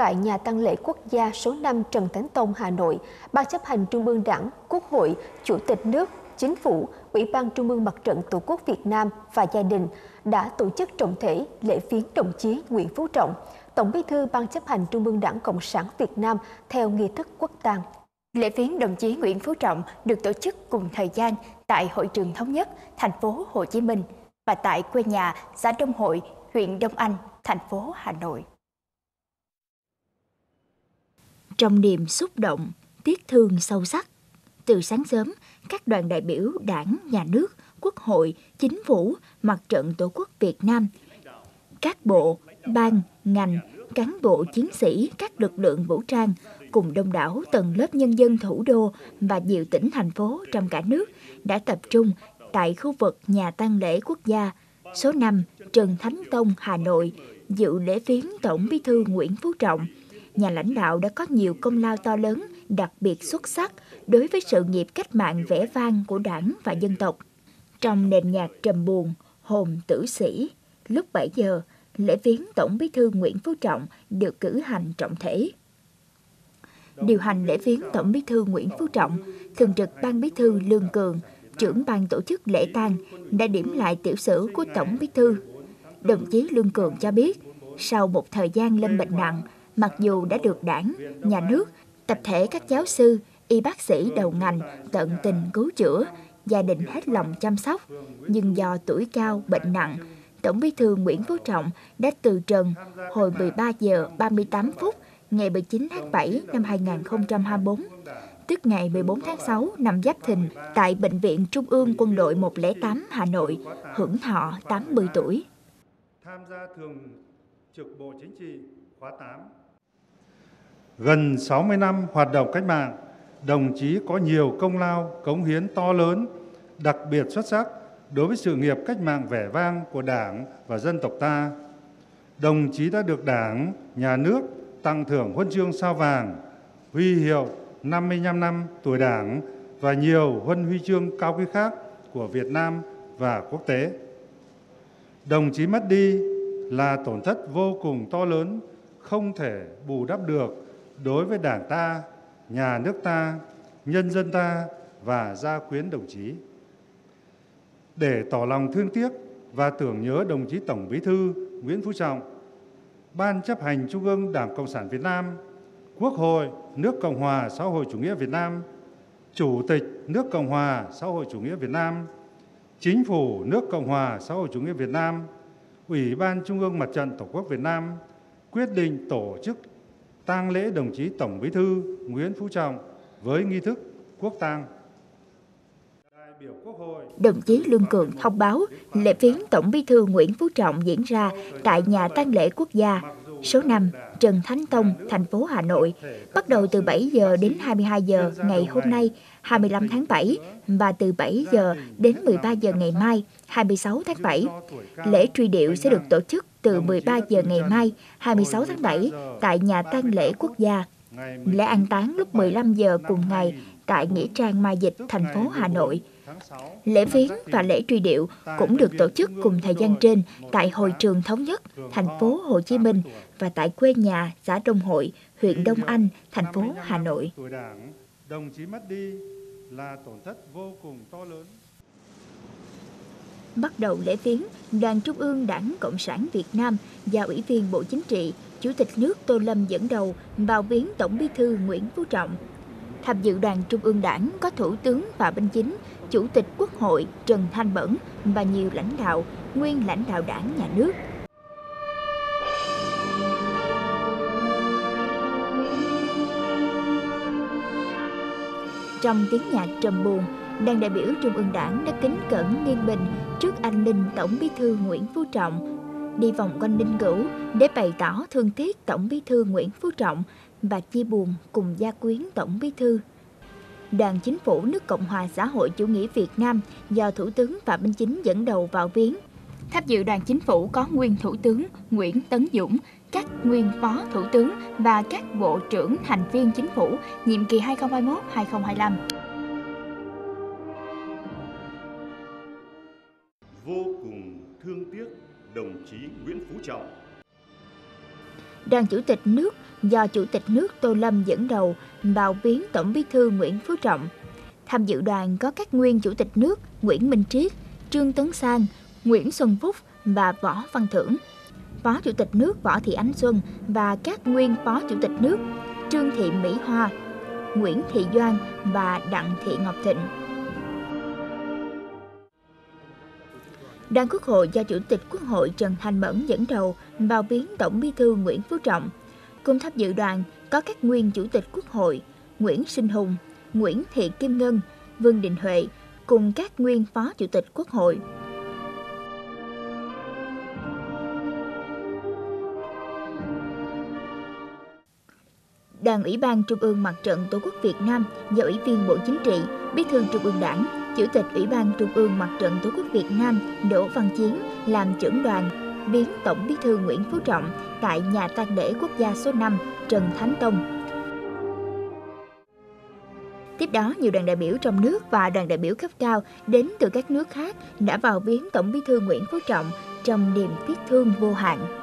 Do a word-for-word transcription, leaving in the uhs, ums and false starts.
tại nhà tang lễ quốc gia số năm Trần Thánh Tông, Hà Nội, Ban chấp hành Trung ương Đảng, Quốc hội, Chủ tịch nước, Chính phủ, Ủy ban Trung ương Mặt trận Tổ quốc Việt Nam và gia đình đã tổ chức trọng thể lễ viếng đồng chí Nguyễn Phú Trọng, Tổng Bí thư Ban chấp hành Trung ương Đảng Cộng sản Việt Nam theo nghi thức quốc tang. Lễ viếng đồng chí Nguyễn Phú Trọng được tổ chức cùng thời gian tại Hội trường Thống nhất, thành phố Hồ Chí Minh và tại quê nhà xã Đông Hội, huyện Đông Anh, thành phố Hà Nội. Trong niềm xúc động, tiếc thương sâu sắc, từ sáng sớm, các đoàn đại biểu Đảng, Nhà nước, Quốc hội, Chính phủ, Mặt trận Tổ quốc Việt Nam, các bộ, ban, ngành, cán bộ chiến sĩ các lực lượng vũ trang cùng đông đảo tầng lớp nhân dân thủ đô và nhiều tỉnh thành phố trong cả nước đã tập trung tại khu vực nhà tang lễ quốc gia số năm Trần Thánh Tông, Hà Nội dự lễ viếng Tổng Bí thư Nguyễn Phú Trọng, nhà lãnh đạo đã có nhiều công lao to lớn, đặc biệt xuất sắc đối với sự nghiệp cách mạng vẻ vang của Đảng và dân tộc. Trong nền nhạc trầm buồn, hồn tử sĩ, lúc bảy giờ, lễ viếng Tổng Bí thư Nguyễn Phú Trọng được cử hành trọng thể. Điều hành lễ viếng Tổng Bí thư Nguyễn Phú Trọng, Thường trực Ban Bí thư Lương Cường, trưởng ban tổ chức lễ tang đã điểm lại tiểu sử của Tổng Bí thư. Đồng chí Lương Cường cho biết, sau một thời gian lâm bệnh nặng, mặc dù đã được Đảng, Nhà nước, tập thể các giáo sư, y bác sĩ đầu ngành tận tình cứu chữa, gia đình hết lòng chăm sóc, nhưng do tuổi cao, bệnh nặng, Tổng Bí thư Nguyễn Phú Trọng đã từ trần hồi mười ba giờ ba mươi tám phút ngày mười chín tháng bảy năm hai nghìn không trăm hai mươi tư, tức ngày mười bốn tháng sáu năm Giáp Thìn, tại Bệnh viện Trung ương Quân đội một không tám Hà Nội, hưởng thọ tám mươi tuổi. Tham gia thường trực Bộ Chính trị khóa tám. Gần sáu mươi năm hoạt động cách mạng, đồng chí có nhiều công lao, cống hiến to lớn, đặc biệt xuất sắc đối với sự nghiệp cách mạng vẻ vang của Đảng và dân tộc ta. Đồng chí đã được Đảng, Nhà nước tặng thưởng huân chương sao vàng, huy hiệu năm mươi lăm năm tuổi Đảng và nhiều huân huy chương cao quý khác của Việt Nam và quốc tế. Đồng chí mất đi là tổn thất vô cùng to lớn, không thể bù đắp được đối với Đảng ta, Nhà nước ta, nhân dân ta và gia quyến đồng chí. Để tỏ lòng thương tiếc và tưởng nhớ đồng chí Tổng Bí thư Nguyễn Phú Trọng, Ban chấp hành Trung ương Đảng Cộng sản Việt Nam, Quốc hội nước Cộng hòa xã hội chủ nghĩa Việt Nam, Chủ tịch nước Cộng hòa xã hội chủ nghĩa Việt Nam, Chính phủ nước Cộng hòa xã hội chủ nghĩa Việt Nam, Ủy ban Trung ương Mặt trận Tổ quốc Việt Nam quyết định tổ chức tang lễ đồng chí Tổng Bí thư Nguyễn Phú Trọng với nghi thức quốc tang. Đồng chí Lương Cường thông báo lễ viếng Tổng Bí thư Nguyễn Phú Trọng diễn ra tại nhà tang lễ quốc gia số năm Trần Thánh Tông, thành phố Hà Nội, bắt đầu từ bảy giờ đến hai mươi hai giờ ngày hôm nay, hai mươi lăm tháng bảy, và từ bảy giờ đến mười ba giờ ngày mai, hai mươi sáu tháng bảy. Lễ truy điệu sẽ được tổ chức từ mười ba giờ ngày mai, hai mươi sáu tháng bảy, tại nhà tang lễ quốc gia. Lễ an táng lúc mười lăm giờ cùng ngày tại Nghĩa trang Mai Dịch, thành phố Hà Nội. Lễ viếng và lễ truy điệu cũng được tổ chức cùng thời gian trên tại Hội trường Thống nhất, thành phố Hồ Chí Minh và tại quê nhà xã Đông Hội, huyện Đông Anh, thành phố Hà Nội. Đồng chí mất đi là tổn thất vô cùng to lớn. Bắt đầu lễ viếng, Đoàn Trung ương Đảng Cộng sản Việt Nam và Ủy viên Bộ Chính trị, Chủ tịch nước Tô Lâm dẫn đầu vào viếng Tổng Bí thư Nguyễn Phú Trọng. Tham dự Đoàn Trung ương Đảng có Thủ tướng Phạm Minh Chính, Chủ tịch Quốc hội Trần Thanh Mẫn và nhiều lãnh đạo, nguyên lãnh đạo Đảng, Nhà nước. Trong tiếng nhạc trầm buồn, đoàn đại biểu Trung ương Đảng đã kính cẩn nghiêng mình trước anh linh Tổng Bí thư Nguyễn Phú Trọng, đi vòng quanh linh cữu để bày tỏ thương tiếc Tổng Bí thư Nguyễn Phú Trọng và chia buồn cùng gia quyến Tổng Bí thư. Đoàn Chính phủ nước Cộng hòa xã hội chủ nghĩa Việt Nam do Thủ tướng Phạm Minh Chính dẫn đầu vào viếng. Tham dự đoàn Chính phủ có nguyên Thủ tướng Nguyễn Tấn Dũng, các nguyên Phó Thủ tướng và các Bộ trưởng thành viên Chính phủ nhiệm kỳ hai nghìn không trăm hai mươi mốt đến hai nghìn không trăm hai mươi lăm. Vô cùng thương tiếc đồng chí Nguyễn Phú Trọng. đoàn chủ tịch nước do Chủ tịch nước Tô Lâm dẫn đầu vào viếng Tổng Bí thư Nguyễn Phú Trọng. Tham dự đoàn có các nguyên Chủ tịch nước Nguyễn Minh Triết, Trương Tấn Sang, Nguyễn Xuân Phúc và Võ Văn Thưởng, Phó Chủ tịch nước Võ Thị Ánh Xuân và các nguyên Phó Chủ tịch nước Trương Thị Mỹ Hoa, Nguyễn Thị Doan và Đặng Thị Ngọc Thịnh. Đoàn Quốc hội do Chủ tịch Quốc hội Trần Thanh Mẫn dẫn đầu vào viếng Tổng Bí thư Nguyễn Phú Trọng. Cùng tham dự đoàn có các nguyên Chủ tịch Quốc hội Nguyễn Sinh Hùng, Nguyễn Thị Kim Ngân, Vương Đình Huệ cùng các nguyên Phó Chủ tịch Quốc hội. Đoàn Ủy ban Trung ương Mặt trận Tổ quốc Việt Nam do Ủy viên Bộ Chính trị, Bí thư Trung ương Đảng, Chủ tịch Ủy ban Trung ương Mặt trận Tổ quốc Việt Nam Đỗ Văn Chiến làm trưởng đoàn viếng Tổng Bí thư Nguyễn Phú Trọng tại nhà tang lễ quốc gia số năm Trần Thánh Tông. Tiếp đó, nhiều đoàn đại biểu trong nước và đoàn đại biểu cấp cao đến từ các nước khác đã vào viếng Tổng Bí thư Nguyễn Phú Trọng trong niềm tiếc thương vô hạn.